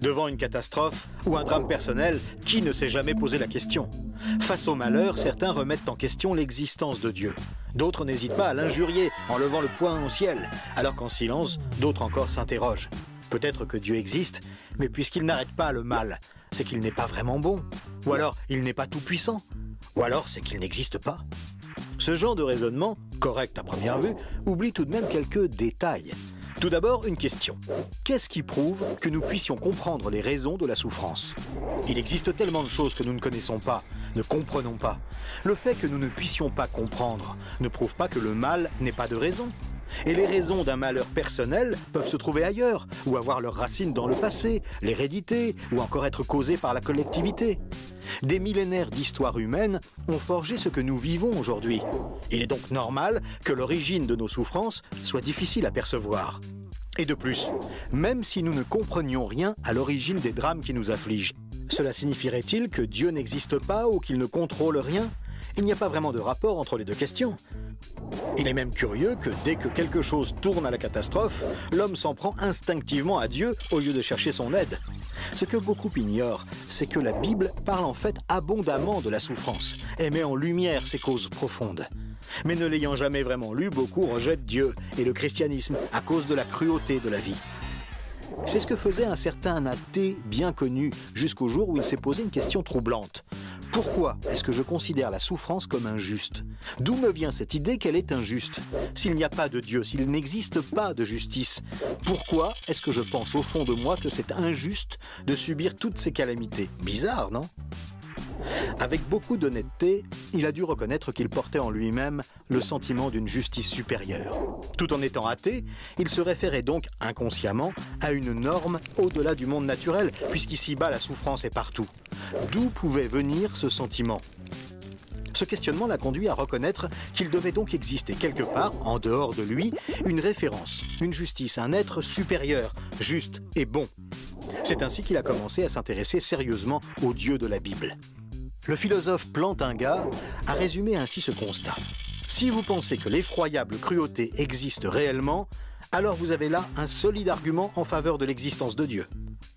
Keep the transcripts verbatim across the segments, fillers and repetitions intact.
Devant une catastrophe ou un drame personnel, qui ne s'est jamais posé la question? Face au malheur, certains remettent en question l'existence de Dieu. D'autres n'hésitent pas à l'injurier en levant le poing au ciel, alors qu'en silence, d'autres encore s'interrogent. Peut-être que Dieu existe, mais puisqu'il n'arrête pas le mal, c'est qu'il n'est pas vraiment bon. Ou alors, il n'est pas tout-puissant. Ou alors, c'est qu'il n'existe pas. Ce genre de raisonnement, correct à première vue, oublie tout de même quelques détails. Tout d'abord, une question. Qu'est-ce qui prouve que nous puissions comprendre les raisons de la souffrance? Il existe tellement de choses que nous ne connaissons pas, ne comprenons pas. Le fait que nous ne puissions pas comprendre ne prouve pas que le mal n'ait pas de raison. Et les raisons d'un malheur personnel peuvent se trouver ailleurs, ou avoir leurs racines dans le passé, l'hérédité, ou encore être causées par la collectivité. Des millénaires d'histoire humaine ont forgé ce que nous vivons aujourd'hui. Il est donc normal que l'origine de nos souffrances soit difficile à percevoir. Et de plus, même si nous ne comprenions rien à l'origine des drames qui nous affligent, cela signifierait-il que Dieu n'existe pas ou qu'il ne contrôle rien? Il n'y a pas vraiment de rapport entre les deux questions. Il est même curieux que dès que quelque chose tourne à la catastrophe, l'homme s'en prend instinctivement à Dieu au lieu de chercher son aide. Ce que beaucoup ignorent, c'est que la Bible parle en fait abondamment de la souffrance et met en lumière ses causes profondes. Mais ne l'ayant jamais vraiment lu, beaucoup rejettent Dieu et le christianisme à cause de la cruauté de la vie. C'est ce que faisait un certain athée bien connu jusqu'au jour où il s'est posé une question troublante. Pourquoi est-ce que je considère la souffrance comme injuste? D'où me vient cette idée qu'elle est injuste? S'il n'y a pas de Dieu, s'il n'existe pas de justice, pourquoi est-ce que je pense au fond de moi que c'est injuste de subir toutes ces calamités? Bizarre, non? Avec beaucoup d'honnêteté, il a dû reconnaître qu'il portait en lui-même le sentiment d'une justice supérieure. Tout en étant athée, il se référait donc inconsciemment à une norme au-delà du monde naturel, puisqu'ici-bas la souffrance est partout. D'où pouvait venir ce sentiment? Ce questionnement l'a conduit à reconnaître qu'il devait donc exister quelque part, en dehors de lui, une référence, une justice, un être supérieur, juste et bon. C'est ainsi qu'il a commencé à s'intéresser sérieusement au Dieu de la Bible. Le philosophe Plantinga a résumé ainsi ce constat. Si vous pensez que l'effroyable cruauté existe réellement, alors vous avez là un solide argument en faveur de l'existence de Dieu.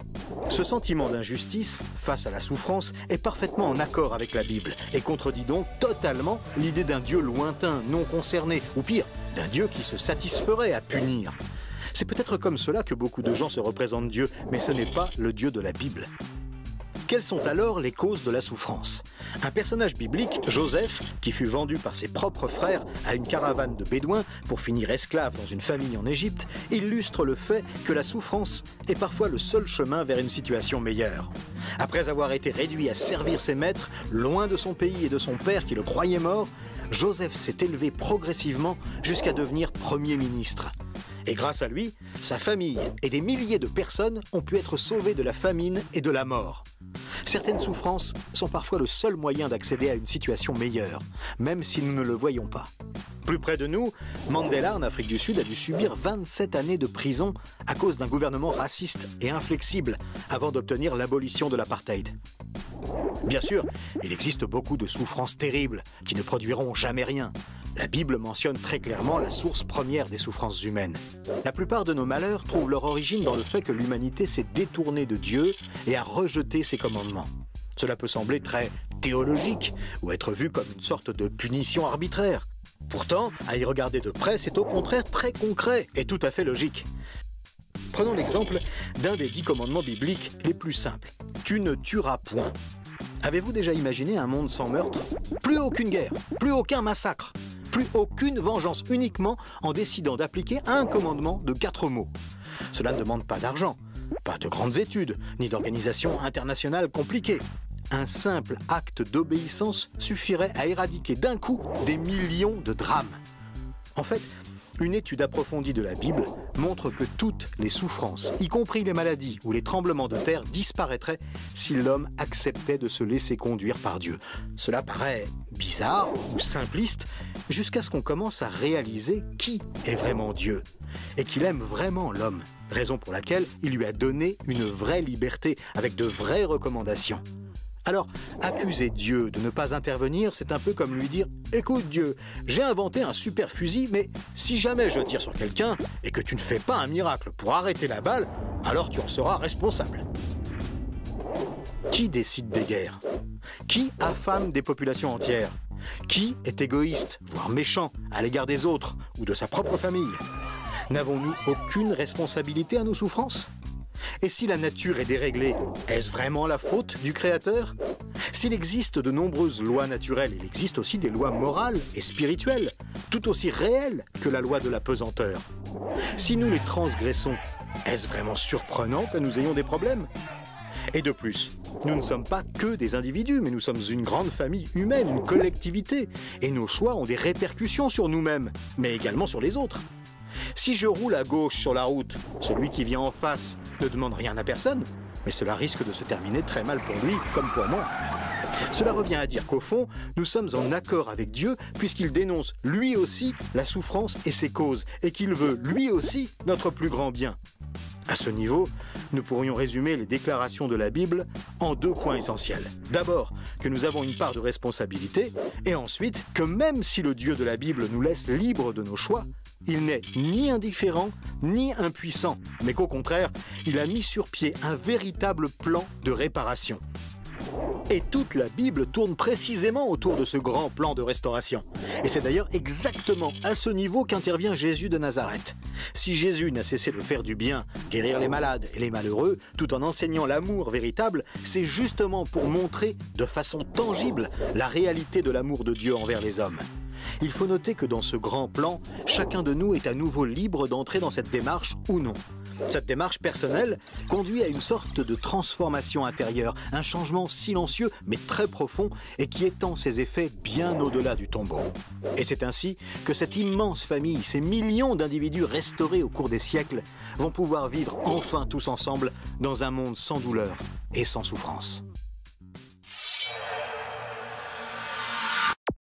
Ce sentiment d'injustice face à la souffrance est parfaitement en accord avec la Bible et contredit donc totalement l'idée d'un Dieu lointain, non concerné, ou pire, d'un Dieu qui se satisferait à punir. C'est peut-être comme cela que beaucoup de gens se représentent Dieu, mais ce n'est pas le Dieu de la Bible. Quelles sont alors les causes de la souffrance? Un personnage biblique, Joseph, qui fut vendu par ses propres frères à une caravane de bédouins pour finir esclave dans une famille en Égypte, illustre le fait que la souffrance est parfois le seul chemin vers une situation meilleure. Après avoir été réduit à servir ses maîtres, loin de son pays et de son père qui le croyait mort, Joseph s'est élevé progressivement jusqu'à devenir Premier ministre. Et grâce à lui, sa famille et des milliers de personnes ont pu être sauvées de la famine et de la mort. Certaines souffrances sont parfois le seul moyen d'accéder à une situation meilleure, même si nous ne le voyons pas. Plus près de nous, Mandela en Afrique du Sud a dû subir vingt-sept années de prison à cause d'un gouvernement raciste et inflexible avant d'obtenir l'abolition de l'apartheid. Bien sûr, il existe beaucoup de souffrances terribles qui ne produiront jamais rien. La Bible mentionne très clairement la source première des souffrances humaines. La plupart de nos malheurs trouvent leur origine dans le fait que l'humanité s'est détournée de Dieu et a rejeté ses commandements. Cela peut sembler très théologique ou être vu comme une sorte de punition arbitraire. Pourtant, à y regarder de près, c'est au contraire très concret et tout à fait logique. Prenons l'exemple d'un des dix commandements bibliques les plus simples. Tu ne tueras point. Avez-vous déjà imaginé un monde sans meurtre? Plus aucune guerre, plus aucun massacre, plus aucune vengeance, uniquement en décidant d'appliquer un commandement de quatre mots. Cela ne demande pas d'argent, pas de grandes études, ni d'organisation internationale compliquée. Un simple acte d'obéissance suffirait à éradiquer d'un coup des millions de drames. En fait, une étude approfondie de la Bible montre que toutes les souffrances, y compris les maladies ou les tremblements de terre, disparaîtraient si l'homme acceptait de se laisser conduire par Dieu. Cela paraît bizarre ou simpliste, jusqu'à ce qu'on commence à réaliser qui est vraiment Dieu et qu'il aime vraiment l'homme, raison pour laquelle il lui a donné une vraie liberté avec de vraies recommandations. Alors, accuser Dieu de ne pas intervenir, c'est un peu comme lui dire « Écoute Dieu, j'ai inventé un super fusil, mais si jamais je tire sur quelqu'un et que tu ne fais pas un miracle pour arrêter la balle, alors tu en seras responsable. » Qui décide des guerres? Qui affame des populations entières? Qui est égoïste, voire méchant, à l'égard des autres ou de sa propre famille? N'avons-nous aucune responsabilité à nos souffrances? Et si la nature est déréglée, est-ce vraiment la faute du Créateur? S'il existe de nombreuses lois naturelles, il existe aussi des lois morales et spirituelles, tout aussi réelles que la loi de la pesanteur. Si nous les transgressons, est-ce vraiment surprenant que nous ayons des problèmes? Et de plus, nous ne sommes pas que des individus, mais nous sommes une grande famille humaine, une collectivité, et nos choix ont des répercussions sur nous-mêmes, mais également sur les autres. Si je roule à gauche sur la route, celui qui vient en face ne demande rien à personne, mais cela risque de se terminer très mal pour lui comme pour moi. Cela revient à dire qu'au fond, nous sommes en accord avec Dieu puisqu'il dénonce lui aussi la souffrance et ses causes, et qu'il veut lui aussi notre plus grand bien. À ce niveau, nous pourrions résumer les déclarations de la Bible en deux points essentiels. D'abord, que nous avons une part de responsabilité, et ensuite, que même si le Dieu de la Bible nous laisse libres de nos choix, il n'est ni indifférent, ni impuissant, mais qu'au contraire, il a mis sur pied un véritable plan de réparation. Et toute la Bible tourne précisément autour de ce grand plan de restauration. Et c'est d'ailleurs exactement à ce niveau qu'intervient Jésus de Nazareth. Si Jésus n'a cessé de faire du bien, guérir les malades et les malheureux, tout en enseignant l'amour véritable, c'est justement pour montrer de façon tangible la réalité de l'amour de Dieu envers les hommes. Il faut noter que dans ce grand plan, chacun de nous est à nouveau libre d'entrer dans cette démarche ou non. Cette démarche personnelle conduit à une sorte de transformation intérieure, un changement silencieux mais très profond et qui étend ses effets bien au-delà du tombeau. Et c'est ainsi que cette immense famille, ces millions d'individus restaurés au cours des siècles, vont pouvoir vivre enfin tous ensemble dans un monde sans douleur et sans souffrance.